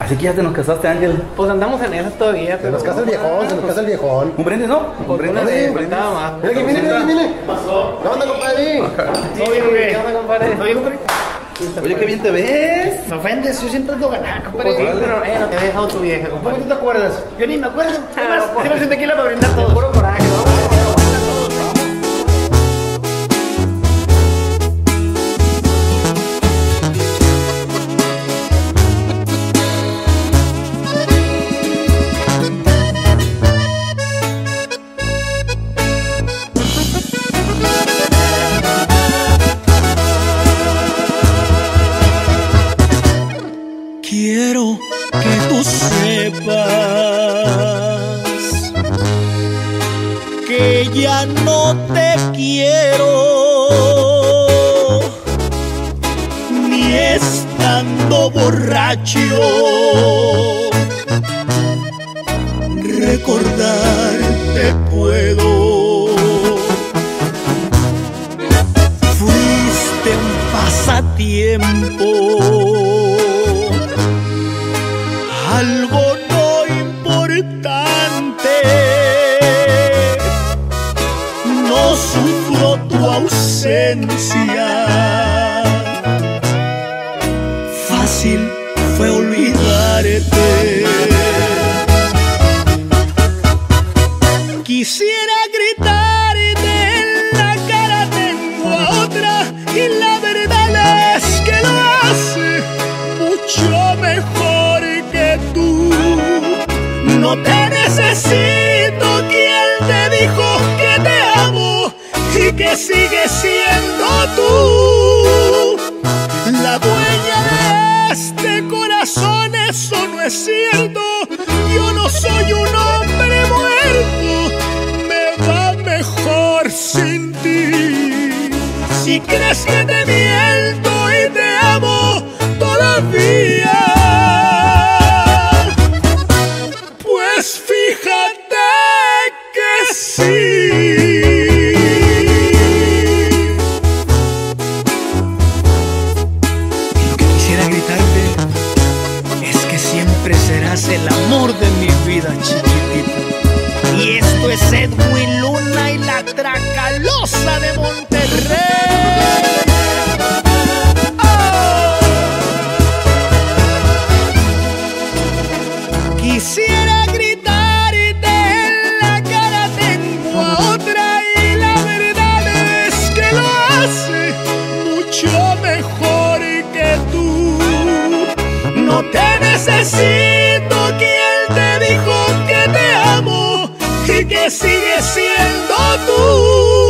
Así que ya te nos casaste, Ángel. Pues andamos en eso todavía. Se nos casa el viejón, se nos casa el viejón. ¿Un brindis, no? Un brindis. Faltaba más. Mira aquí, viene. ¿Qué pasó? ¿Qué onda, compadre? ¿Qué onda, compadre? Oye, qué bien te ves. Me ofendes, yo siempre ando ganando, compadre. Pues, Sí, pero no te he dejado tu vieja, ¿Cómo compadre. tú te acuerdas? Yo ni me acuerdo. Además, Tenemos un tequila para brindar todo. Puro coraje, ¿no? Quiero que tú sepas que ya no te quiero, ni estando borracho. Recordarte puedo. Fuiste un pasatiempo, algo no importante. No sufro tu ausencia. Fácil fue olvidarte. Quisiera gritarte en la cara, tengo a otra, y la verdad es que lo hace mucho mejor que tú. No te necesito, quien te dijo que te amo y que sigues siendo tú la dueña de este corazón. Eso no es cierto, yo no soy un hombre muerto, me va mejor sin ti. Si crees que te miento y te amo todavía, pues fíjate que sí. Y lo que quisiera gritarte es que siempre serás el amor de mi vida, chiquitita. Y esto es Edwin Luna y la Tracalosa de Monterrey. Quisiera gritarte en la cara, tengo a otra, y la verdad es que lo hace mucho mejor que tú. No te necesito, quien te dijo que te amo y que sigues siendo tú